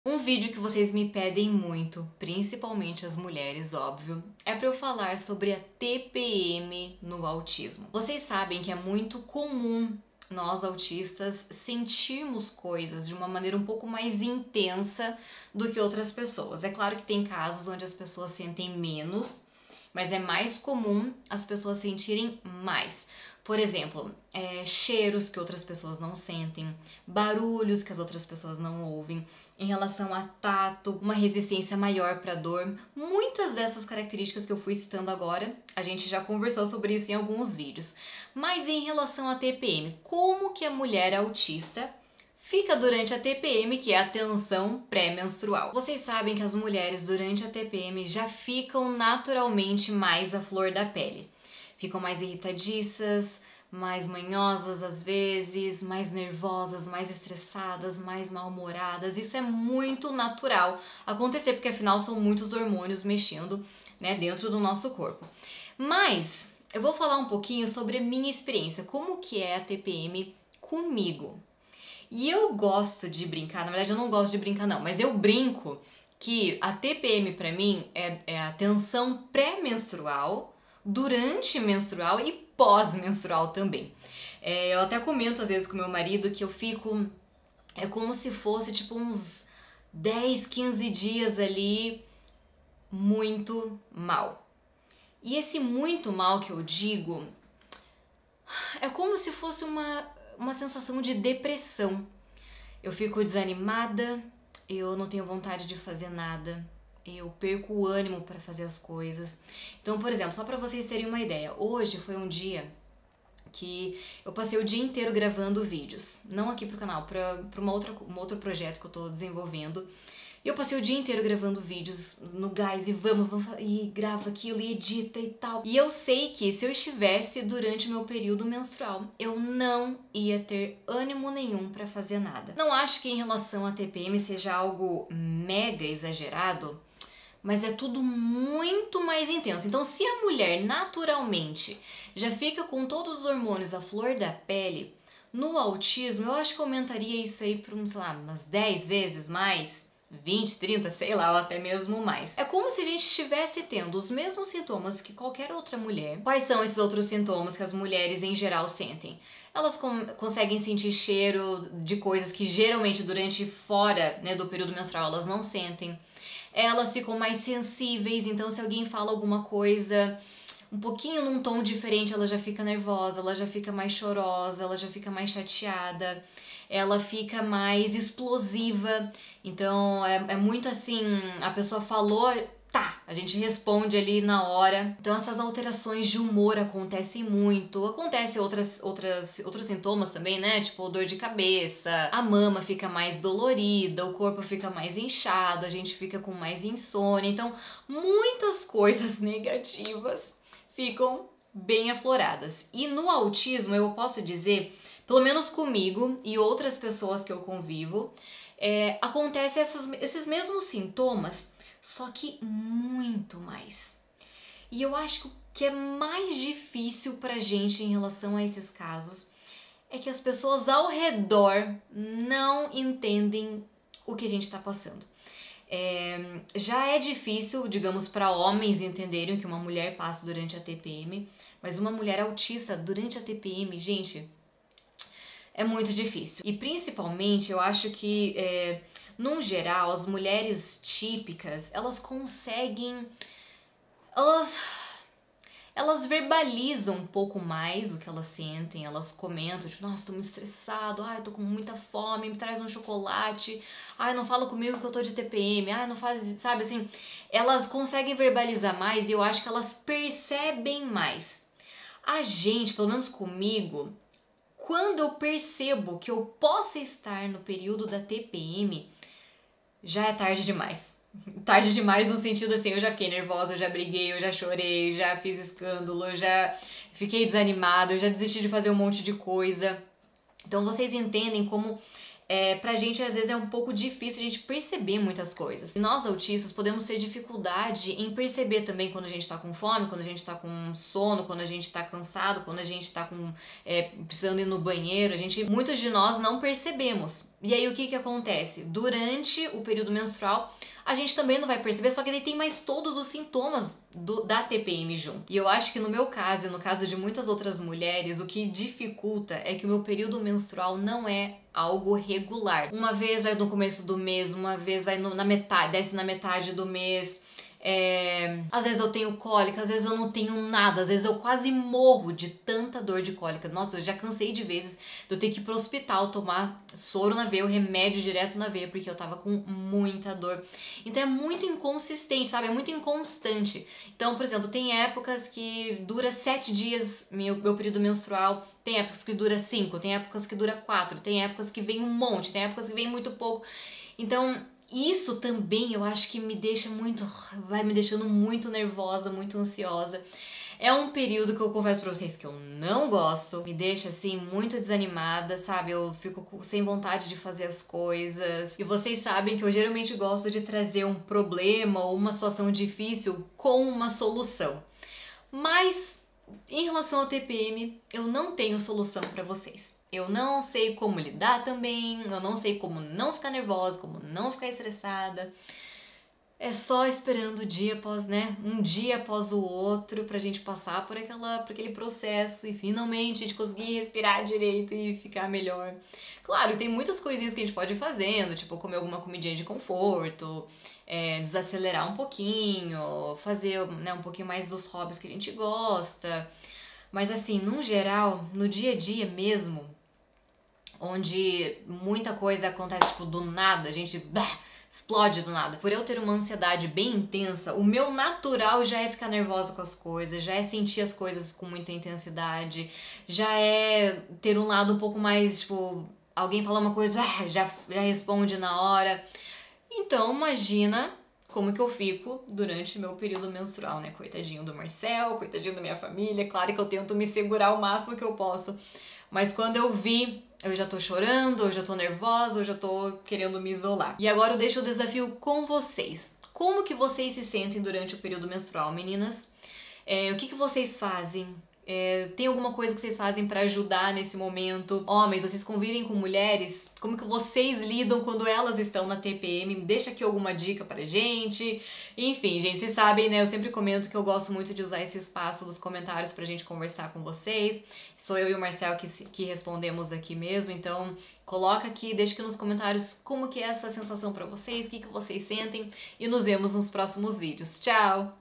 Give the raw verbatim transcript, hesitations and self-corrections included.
Um vídeo que vocês me pedem muito, principalmente as mulheres, óbvio, é para eu falar sobre a T P M no autismo. Vocês sabem que é muito comum nós autistas sentirmos coisas de uma maneira um pouco mais intensa do que outras pessoas. É claro que tem casos onde as pessoas sentem menos, mas é mais comum as pessoas sentirem mais. Por exemplo, é, cheiros que outras pessoas não sentem, barulhos que as outras pessoas não ouvem, em relação a tato, uma resistência maior para dor. Muitas dessas características que eu fui citando agora, a gente já conversou sobre isso em alguns vídeos. Mas em relação à T P M, como que a mulher autista fica durante a T P M, que é a tensão pré-menstrual? Vocês sabem que as mulheres durante a T P M já ficam naturalmente mais à flor da pele. Ficam mais irritadiças, mais manhosas às vezes, mais nervosas, mais estressadas, mais mal-humoradas. Isso é muito natural acontecer, porque afinal são muitos hormônios mexendo, né, dentro do nosso corpo. Mas eu vou falar um pouquinho sobre a minha experiência, como que é a T P M comigo. E eu gosto de brincar, na verdade eu não gosto de brincar não, mas eu brinco que a T P M pra mim é, é a tensão pré-menstrual, durante menstrual e pós-menstrual também. É, eu até comento às vezes com meu marido que eu fico, é como se fosse tipo uns dez, quinze dias ali muito mal. E esse muito mal que eu digo, é como se fosse uma, uma sensação de depressão. Eu fico desanimada, eu não tenho vontade de fazer nada, eu perco o ânimo para fazer as coisas. Então, por exemplo, só para vocês terem uma ideia, hoje foi um dia que eu passei o dia inteiro gravando vídeos, não aqui pro canal, para uma outra, um outro projeto que eu tô desenvolvendo. E eu passei o dia inteiro gravando vídeos no gás e vamos, vamos, e grava aquilo e edita e tal. E eu sei que se eu estivesse durante o meu período menstrual, eu não ia ter ânimo nenhum pra fazer nada. Não acho que em relação à T P M seja algo mega exagerado, mas é tudo muito mais intenso. Então, se a mulher naturalmente já fica com todos os hormônios à flor da pele, no autismo eu acho que aumentaria isso aí por, sei lá, umas dez vezes mais. vinte, trinta, sei lá, ou até mesmo mais. É como se a gente estivesse tendo os mesmos sintomas que qualquer outra mulher. Quais são esses outros sintomas que as mulheres em geral sentem? Elas com conseguem sentir cheiro de coisas que geralmente durante fora, né, do período menstrual elas não sentem. Elas ficam mais sensíveis, então se alguém fala alguma coisa um pouquinho num tom diferente, ela já fica nervosa, ela já fica mais chorosa, ela já fica mais chateada, ela fica mais explosiva. Então é, é muito assim, a pessoa falou, tá, a gente responde ali na hora. Então essas alterações de humor acontecem muito. Acontecem outras, outras, outros sintomas também, né? Tipo dor de cabeça, a mama fica mais dolorida, o corpo fica mais inchado, a gente fica com mais insônia. Então muitas coisas negativas ficam bem afloradas. E no autismo eu posso dizer, pelo menos comigo e outras pessoas que eu convivo, é, acontecem essas, esses mesmos sintomas, só que muito mais. E eu acho que o que é mais difícil pra gente em relação a esses casos é que as pessoas ao redor não entendem o que a gente tá passando. É, já é difícil, digamos, para homens entenderem o que uma mulher passa durante a T P M, mas uma mulher autista durante a T P M, gente, é muito difícil. E principalmente eu acho que, é, num geral, as mulheres típicas, elas conseguem, elas, elas verbalizam um pouco mais o que elas sentem, elas comentam, tipo, nossa, tô muito estressado, ai, tô com muita fome, me traz um chocolate, ai, não fala comigo que eu tô de T P M, ai, não faz, sabe assim, elas conseguem verbalizar mais e eu acho que elas percebem mais. A gente, pelo menos comigo, quando eu percebo que eu possa estar no período da T P M, já é tarde demais. Tarde demais no sentido assim, eu já fiquei nervosa, eu já briguei, eu já chorei, já fiz escândalo, eu já fiquei desanimada, eu já desisti de fazer um monte de coisa. Então vocês entendem como é, pra gente às vezes é um pouco difícil a gente perceber muitas coisas. E nós autistas podemos ter dificuldade em perceber também quando a gente tá com fome, quando a gente tá com sono, quando a gente tá cansado, quando a gente tá com, é, precisando ir no banheiro. A gente, muitos de nós não percebemos. E aí o que que acontece? Durante o período menstrual, a gente também não vai perceber, só que daí tem mais todos os sintomas do, da T P M junto. E eu acho que no meu caso e no caso de muitas outras mulheres, o que dificulta é que o meu período menstrual não é algo regular. Uma vez vai no começo do mês, uma vez vai no, na metade, desce na metade do mês. É, às vezes eu tenho cólica, às vezes eu não tenho nada, às vezes eu quase morro de tanta dor de cólica. Nossa, eu já cansei de vezes de eu ter que ir pro hospital tomar soro na veia, o remédio direto na veia, porque eu tava com muita dor. Então é muito inconsistente, sabe? É muito inconstante. Então, por exemplo, tem épocas que dura sete dias meu, meu período menstrual, tem épocas que dura cinco, tem épocas que dura quatro, tem épocas que vem um monte, tem épocas que vem muito pouco. Então, isso também eu acho que me deixa muito, vai me deixando muito nervosa, muito ansiosa. É um período que eu confesso pra vocês que eu não gosto, me deixa assim muito desanimada, sabe? Eu fico sem vontade de fazer as coisas. E vocês sabem que eu geralmente gosto de trazer um problema ou uma situação difícil com uma solução. Mas em relação ao T P M, eu não tenho solução pra vocês. Eu não sei como lidar também, eu não sei como não ficar nervosa, como não ficar estressada. É só esperando dia após, né, um dia após o outro pra gente passar por, aquela, por aquele processo e finalmente a gente conseguir respirar direito e ficar melhor. Claro, tem muitas coisinhas que a gente pode ir fazendo, tipo comer alguma comidinha de conforto, é, desacelerar um pouquinho, fazer, né, um pouquinho mais dos hobbies que a gente gosta. Mas assim, no geral, no dia a dia mesmo, onde muita coisa acontece tipo do nada, a gente bah, explode do nada. Por eu ter uma ansiedade bem intensa, o meu natural já é ficar nervosa com as coisas, já é sentir as coisas com muita intensidade, já é ter um lado um pouco mais, tipo, alguém fala uma coisa, bah, já, já responde na hora. Então, imagina como que eu fico durante o meu período menstrual, né? Coitadinho do Marcel, coitadinho da minha família. Claro que eu tento me segurar o máximo que eu posso, mas quando eu vi, eu já tô chorando, eu já tô nervosa, eu já tô querendo me isolar. E agora eu deixo o desafio com vocês. Como que vocês se sentem durante o período menstrual, meninas? É, o que que vocês fazem? É, tem alguma coisa que vocês fazem pra ajudar nesse momento? Homens, vocês convivem com mulheres? Como que vocês lidam quando elas estão na T P M? Deixa aqui alguma dica pra gente. Enfim, gente, vocês sabem, né? Eu sempre comento que eu gosto muito de usar esse espaço dos comentários pra gente conversar com vocês. Sou eu e o Marcel que, que respondemos aqui mesmo, então coloca aqui, deixa aqui nos comentários como que é essa sensação pra vocês, o que que vocês sentem e nos vemos nos próximos vídeos. Tchau!